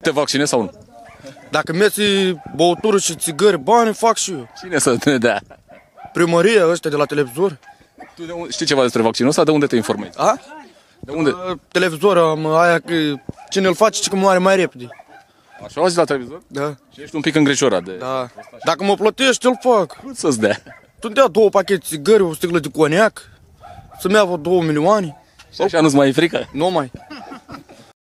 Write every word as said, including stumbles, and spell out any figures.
Te vaccinezi sau nu? Dacă mergi băutură și țigări, bani fac și eu. Cine să ne dea? Primăria ăștia de la televizor. Tu de unde, știi ceva despre vaccinul ăsta? De unde te informezi? A? De unde? Uh, televizor am aia că cine îl face, ci că moare mai repede. Așa auzi la televizor? Da. Și ești un pic îngrijorat de... Da. Dacă mă plătești, îl fac. Cât să-ți dea? Tu-mi dea două pachete țigări, o sticlă de coniac, să-mi ia vreo două milioane. Și așa nu-ți mai e frică? Nu mai.